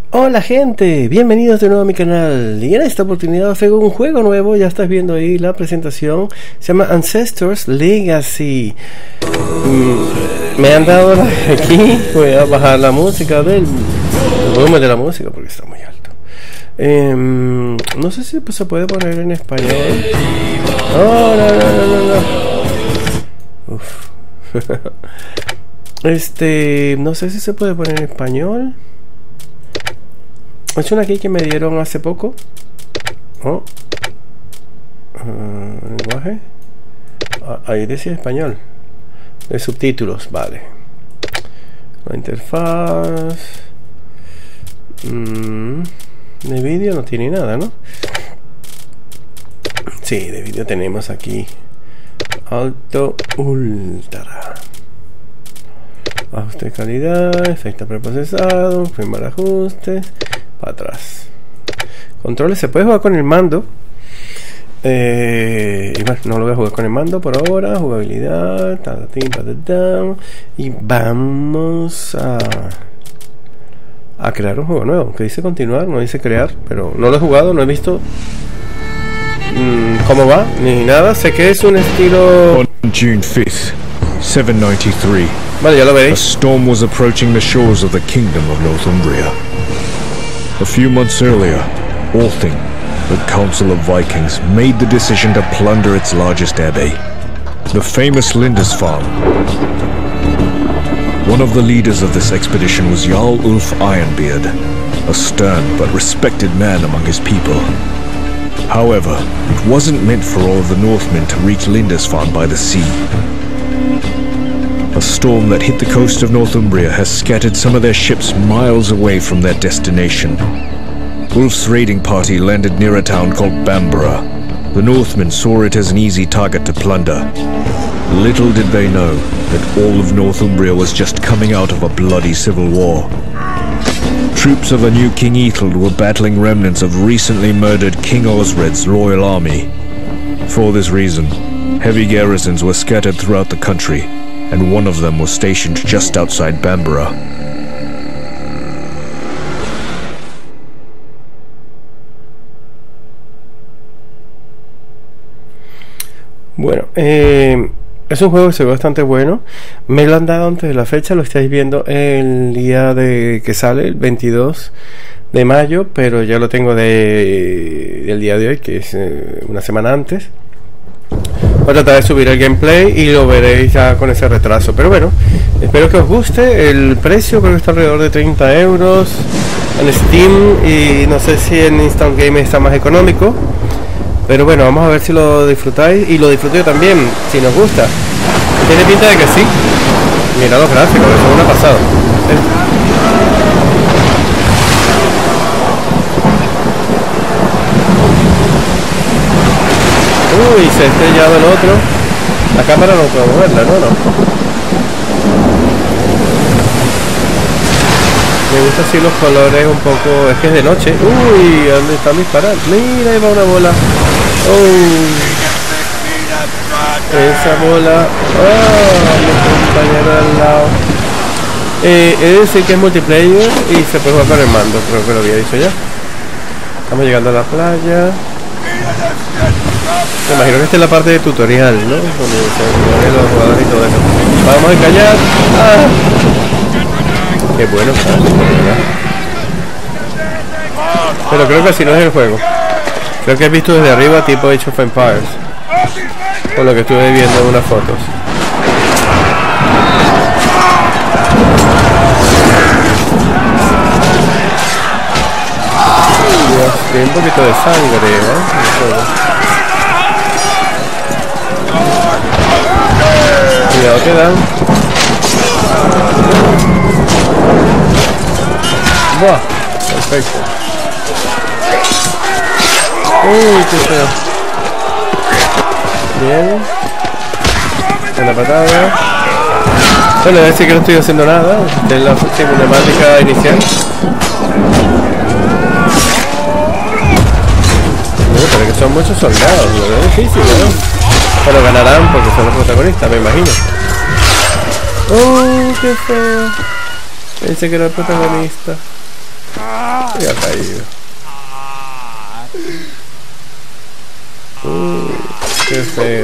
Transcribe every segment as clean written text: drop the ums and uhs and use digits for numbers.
Hola gente, bienvenidos de nuevo a mi canal. Y en esta oportunidad os traigo un juego nuevo. Ya estás viendo ahí la presentación. Se llama Ancestors Legacy. Me han dado aquí. Voy a bajar la música el volumen de la música porque está muy alto. No sé si se puede poner en español. Oh, no. Uf. No sé si se puede poner en español. Es una aquí que me dieron hace poco. Oh. Lenguaje. Ahí decía español. De subtítulos, vale. La interfaz. De vídeo no tiene nada, ¿no? Sí, de vídeo tenemos aquí. Alto, ultra. Ajuste de calidad, efecto preprocesado, primer ajuste, para atrás. Controles, se puede jugar con el mando. Y bueno, no lo voy a jugar con el mando por ahora. Jugabilidad, y vamos a crear un juego nuevo. Que dice continuar, no dice crear, pero no lo he jugado, no he visto cómo va, ni nada. Sé que es un estilo. On June 5th, 793. Vale, ya lo veréis. A storm was approaching the shores of the kingdom of Northumbria. A few months earlier, Althing, the Council of Vikings, made the decision to plunder its largest abbey, the famous Lindisfarne. One of the leaders of this expedition was Jarl Ulf Ironbeard, a stern but respected man among his people. However, it wasn't meant for all of the Northmen to reach Lindisfarne by the sea. A storm that hit the coast of Northumbria has scattered some of their ships miles away from their destination. Ulf's raiding party landed near a town called Bamborough. The Northmen saw it as an easy target to plunder. Little did they know that all of Northumbria was just coming out of a bloody civil war. Troops of a new King Ethelred were battling remnants of recently murdered King Osred's royal army. For this reason, heavy garrisons were scattered throughout the country, and one of them was stationed just outside Bamborough. Bueno, es un juego que se ve bastante bueno. Me lo han dado antes de la fecha, lo estáis viendo el día de que sale, el 22 de mayo, pero ya lo tengo del día de hoy, que es una semana antes. Voy a tratar de subir el gameplay y lo veréis ya con ese retraso. Pero bueno, espero que os guste. El precio creo que está alrededor de 30 euros en Steam. Y no sé si en Instant Game está más económico. Pero bueno, vamos a ver si lo disfrutáis. Y lo disfruto yo también, si nos gusta. Tiene pinta de que sí. Mira los gráficos, eso es una pasada. Uy, se ha estrellado el otro. La cámara no puedo moverla, ¿no? Me gusta así los colores un poco. Es que es de noche. Uy, ¿dónde están disparando? Mira, ahí va una bola. Uy, esa bola. Mi compañero al lado. He de decir que es multiplayer y se puede jugar con el mando. Creo que lo había dicho ya. Estamos llegando a la playa. Me imagino que esta es la parte de tutorial, ¿no? Donde se mueven los jugadores y todo eso. Vamos a encallar. Qué bueno, ¿verdad? Pero creo que así no es el juego. Creo que he visto desde arriba tipo Age of Empires, por lo que estuve viendo en unas fotos. Dios, tiene un poquito de sangre, ¿eh? Cuidado que dan. Buah, perfecto. Uy, qué feo. Bien. Una patada. Bueno, voy a decir que no estoy haciendo nada. Es la cinemática inicial. Pero que son muchos soldados, ¿no? Es difícil, ¿no? Pero ganarán porque son los protagonistas, me imagino. ¡Oh, qué feo! Pensé que era el protagonista. Ya ha caído. Qué feo.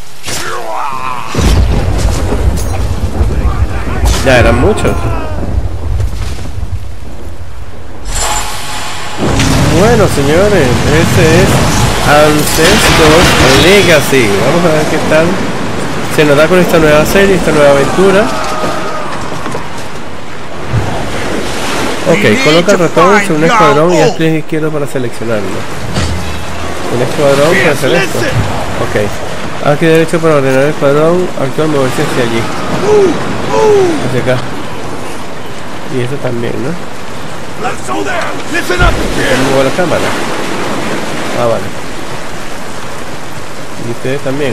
Ya eran muchos. Bueno, señores, este es Ancestors Legacy. Vamos a ver qué tal se nos da con esta nueva serie, esta nueva aventura. Ok, coloca el ratón sobre un escuadrón y haz clic izquierdo para seleccionarlo. Un escuadrón para hacer esto. Ok. Haz clic derecho para ordenar el escuadrón. Actuar moverse hacia allí. Hacia acá. Y eso también, ¿no? Muevo la cámara. Ah, vale. Y ustedes también.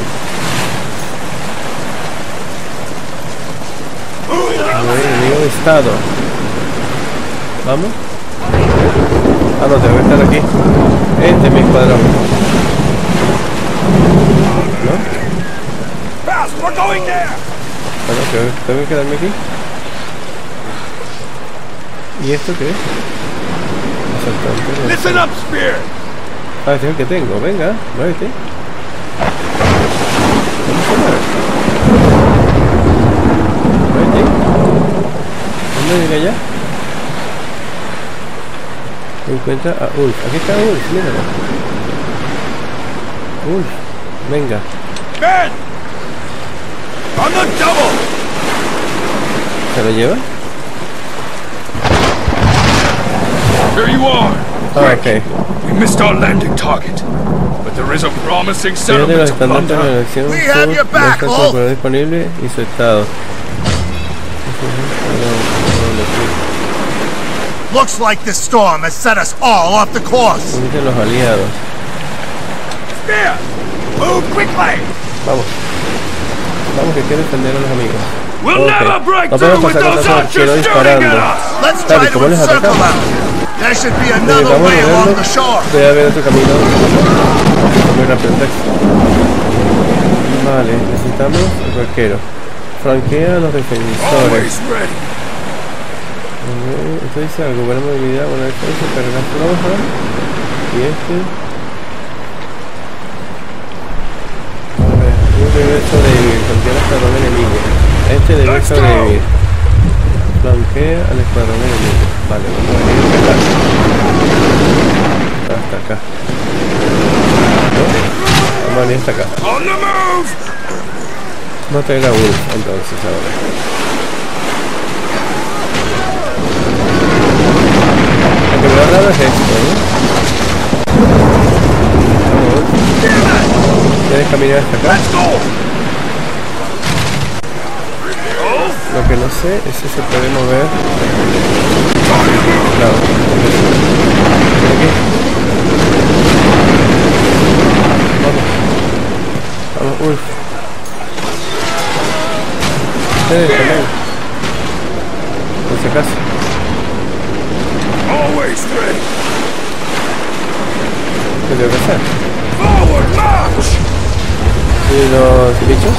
Enemigo de estado. Vamos. Ah, no, tengo que estar aquí. Este es mi escuadrón. ¿No? Bueno, tengo que quedarme aquí. ¿Y esto qué es? Asaltante. Listen up, Spear. Ah, este es el que tengo. Venga, muévete. Muévete. ¿Dónde viene allá? Encuentra a Ulf. Aquí está Ulf, míralo. Ulf, venga. Men! On the double! ¿Se lo lleva? Here you are! Ah, ok. We missed our landing target, but there is a promising Fíjate los settlement to estandartes de la plunder. elección We have your back, sur, Ulf. la disponible y su estado. Looks like this storm has set us all off the course. Dicen los aliados. Spear! Move quickly! Vamos. Vamos, que quiero defender a los amigos. We'll Ok. never break No through podemos with pasar those tanto arqueros archers shooting disparando. at us! Let's Claro, try ¿y cómo to les encircle atacamos? them. There should be another Vamos way a along verlo. the shore. Debe haber otro camino. Muy rápido el texto. Vale, necesitamos el arquero. Franquea a los defensores. Always ready! Esto dice algo, buena movilidad, buena defensa, cargar floja. Y este. A ver, un regreso débil, flanquea al escuadrón enemigo. Este debe sobrevivir. Flanquea al escuadrón enemigo. Vale, vamos a ir hasta acá. ¿No? Vamos a ir hasta acá. On the move! Vamos a traer a Wolf entonces ahora. Lo que me ha dado es esto, ¿no? Vamos. ¿Puedes caminar hasta acá? Let's go! Lo que no sé es si se puede mover. Claro. Por aquí. Vamos. Vamos, Wolf. Ustedes también. Por si acaso. Always ready! ¿Qué tengo que hacer? Forward march! ¿Y los bichos?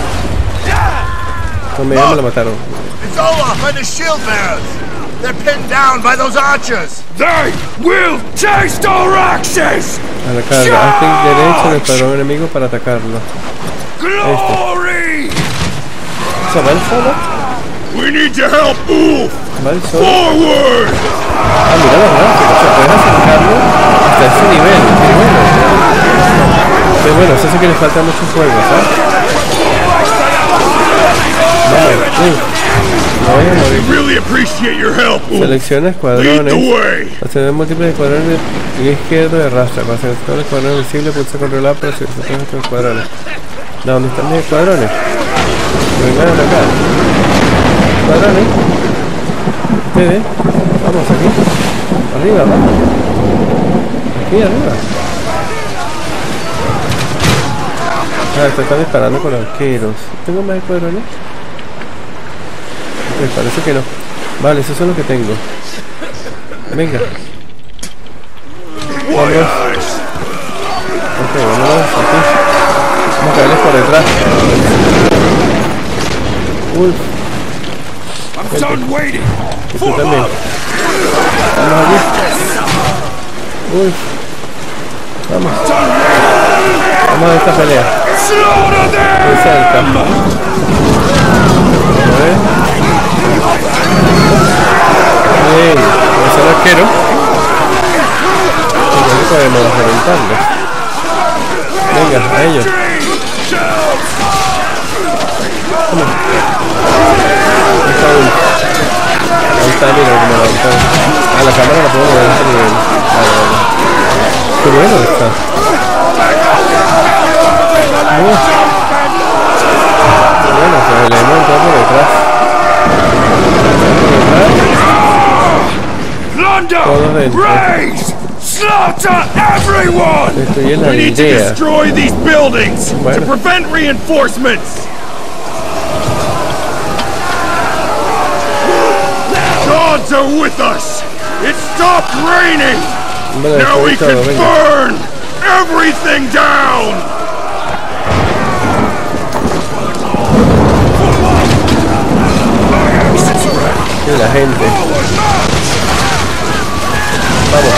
No me llaman, lo mataron. It's Olaf and his shield bearers. They're pinned down by those archers. They will taste our axes! A la carga. Haz clic derecho en el escuadrón enemigo para atacarlo. Glory! ¿Se va el solo? We need to help Ulf! ¿Va el solo? Forward! Ah, mira los gráficos. O sea, puedes acercarlo hasta ese nivel. Qué bueno. Qué bueno, eso sí que les falta mucho fuego, ¿sabes? Vale, no voy a morir. We really appreciate your help, Ulf! Selecciona Lead escuadrones. the way! Acceder múltiples escuadrones de clic izquierdo de arrastra. Para seleccionar el escuadrón visible, pulsa controlar para seleccionar estos escuadrones. ¿Dónde están mis escuadrones? Vengan a atacar. Escuadrones. Ustedes. Vamos aquí. Arriba, vamos. Aquí arriba. Ah, se están disparando con arqueros. ¿Tengo más escuadrones? Pues parece que no. Vale, esos son los que tengo. Venga. Vamos. Ok, vámonos aquí. Vamos a caerles por detrás. Wolf. done waiting. Y tú también. Vamos allí. Uy. Vamos. Vamos a esta pelea. Muy cerca. A ver. Bien. Vamos a ser arquero. Y aquí podemos reventarlo. Venga, a ellos. Vamos. Ahí está, mira cómo lo levantó. Ah, la cámara la puedo mover a este nivel. Vale, vale. Qué bueno está. Bueno, pues le hemos entrado por detrás. Todos dentro. Slaughter everyone! Estoy en la We need to idea. destroy these buildings Bueno. to prevent reinforcements. Gods are with us. It stopped raining. Bueno, Now we después can todo, venga. burn everything down. Y la gente. Vamos.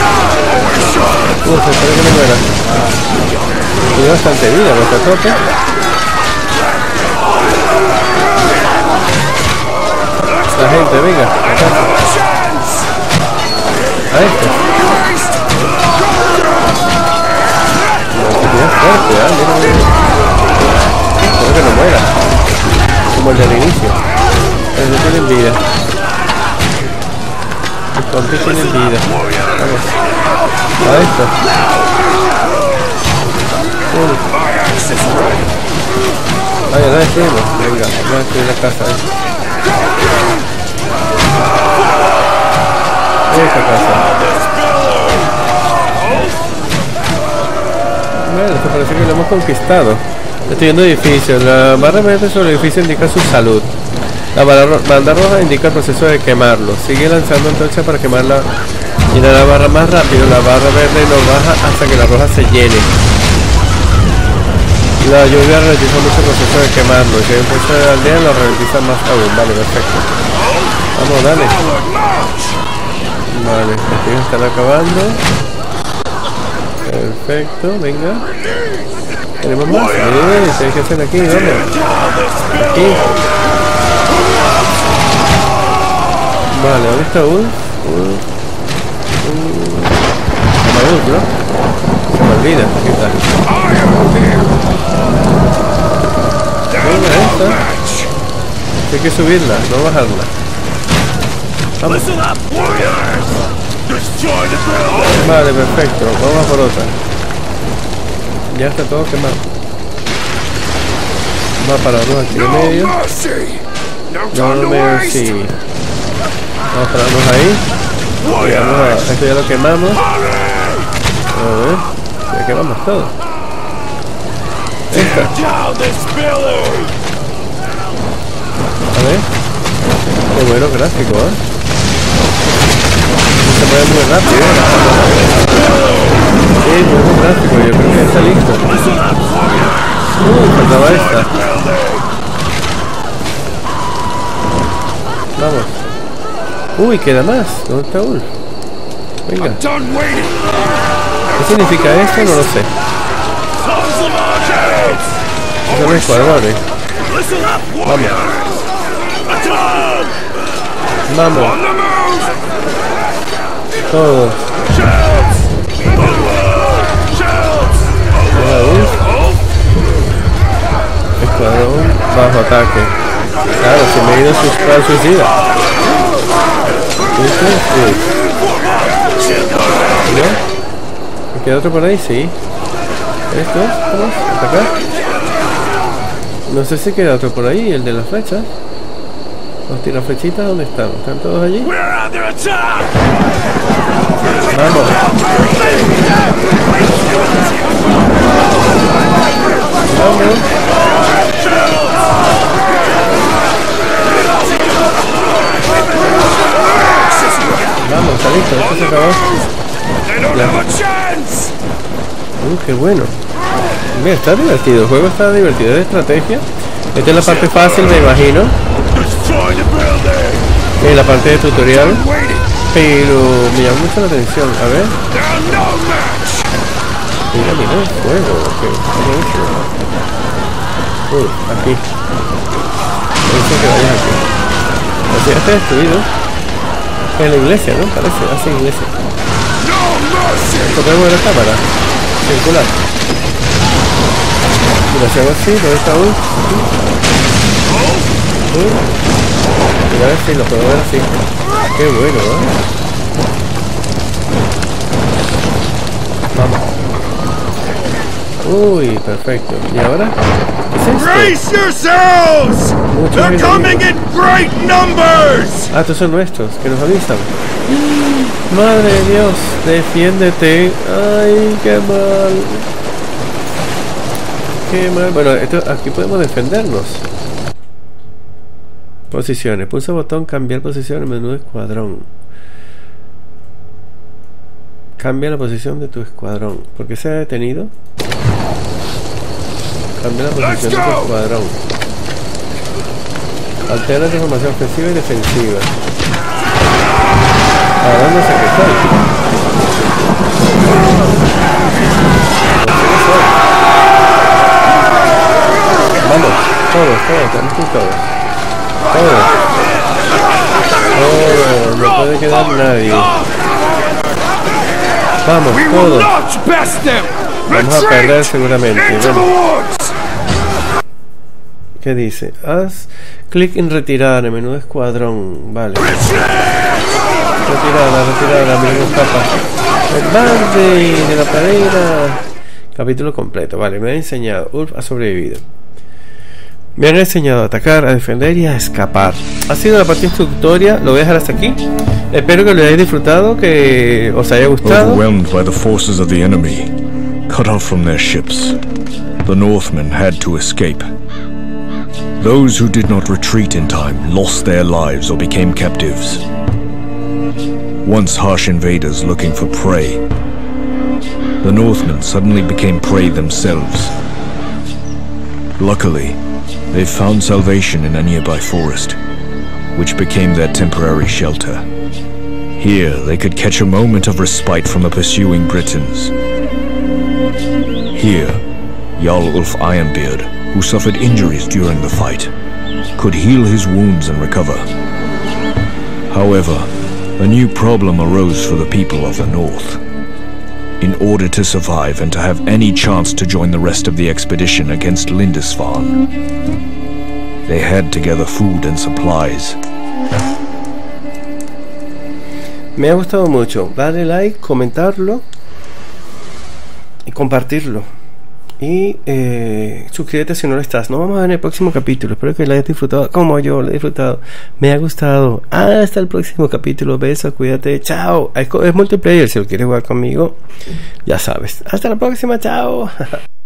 Uf, espero que no muera. Tiene bastante vida, no está a tope. La gente, venga. A esto. No, es fuerte, ¿eh? Mira, mira. Espero que no muera. Como el del inicio. Pero no tienen vida. Los compis tienen vida. Vamos. A esto. Vaya, la destruimos. Venga, vamos a destruir la casa. Esta casa. Bueno, esto parece que lo hemos conquistado. Estoy viendo edificios. La barra verde sobre el edificio indica su salud. La banda roja indica el proceso de quemarlo. Sigue lanzando antorcha para quemarla. Llena la barra más rápido. La barra verde no baja hasta que la roja se llene. La lluvia ralentiza mucho el proceso de quemarlo. Si hay un proceso de aldea, lo ralentiza más aún. Vale, perfecto. Vamos, dale. Vale, aquí están acabando. Perfecto, venga. Tenemos más. ¿Qué que hacer aquí? ¿Dónde? Aquí. Vale, ¿dónde está Ulf? Ulf, ¿no? Se me olvida. Aquí está. Venga, esta. Hay que subirla, no bajarla. Vamos. Vale, perfecto. Vamos a por otra. Ya está todo quemado. Vamos a pararnos aquí en medio. No mercy. Vamos a pararnos ahí. Y vamos a... Esto ya lo quemamos. A ver. Ya quemamos todo. Esta. A ver. Qué bueno gráfico, ¿eh? Se mueve muy rápido. Sí, muy buen gráfico. Yo creo que ya está listo. Faltaba esta. Vamos. Uy, queda más. ¿Dónde está Ulf? Venga. ¿Qué significa esto? No lo sé. Son escuadrones. Vamos. Vamos. Todos. Escuadrón bajo ataque. Claro, si me he ido al suicida. ¿Ya? ¿Me queda otro por ahí? Sí. ¿Esto? ¿Vamos? ¿Hasta acá? No sé si queda otro por ahí, el de las flechas. Los tiraflechitas, ¿dónde están? ¿Están todos allí? Vamos. Vamos. Vamos, está listo, esto se acabó. Qué bueno. Mira, está divertido, el juego está divertido, es de estrategia. Esta es la parte fácil, me imagino. en la parte de tutorial, pero me llama mucho la atención. A ver. Mira el fuego. Aquí. Dice que vayas aquí. O sea, está destruido. En la iglesia, ¿no? Parece, hace iglesia. Podemos ver la cámara. Circular. Y lo hacemos así, ¿dónde está Ulf? A ver si lo puedo ver así. Qué bueno, ¿eh? Vamos. Uy, perfecto. ¿Y ahora? ¿Qué es esto? Brace yourselves! They're coming in great numbers! Ah, estos son nuestros, que nos avisan. Madre de Dios, defiéndete. Ay, qué mal. Qué mal. Bueno, esto, aquí podemos defendernos. Posiciones. Pulsa botón cambiar posición en menú de escuadrón. Cambia la posición de tu escuadrón. ¿Por qué se ha detenido? Cambia la posición de tu escuadrón. Altera tu formación ofensiva y defensiva. Ahora no sé qué soy. Vamos, todos, tenemos que todos. No puede quedar nadie. Vamos, todos. Vamos a perder seguramente. Bueno. ¿Qué dice? Haz clic en retirar en menú de escuadrón. Vale. Retirada, amigos papas. El bande de la pradera. Capítulo completo. Vale, me ha enseñado. Ulf ha sobrevivido. Me han enseñado a atacar, a defender y a escapar. Ha sido la parte introductoria, lo voy a dejar hasta aquí. Espero que lo hayáis disfrutado, que os haya gustado. Overwhelmed by the forces of the enemy, cut off from their ships, the Northmen had to escape. Those who did not retreat in time lost their lives or became captives. Once harsh invaders looking for prey, the Northmen suddenly became prey themselves. Luckily, they found salvation in a nearby forest, which became their temporary shelter. Here, they could catch a moment of respite from the pursuing Britons. Here, Jarl Ulf Ironbeard, who suffered injuries during the fight, could heal his wounds and recover. However, a new problem arose for the people of the North. In order to survive and to have any chance to join the rest of the expedition against Lindisfarne, they had to gather food and supplies. Me ha gustado mucho. Dale like, comentarlo y compartirlo. Y suscríbete si no lo estás. Nos vamos a ver en el próximo capítulo. Espero que lo hayas disfrutado como yo lo he disfrutado. Me ha gustado. Hasta el próximo capítulo. Besos, cuídate. Chao. Es multiplayer. Si lo quieres jugar conmigo, ya sabes. Hasta la próxima. Chao.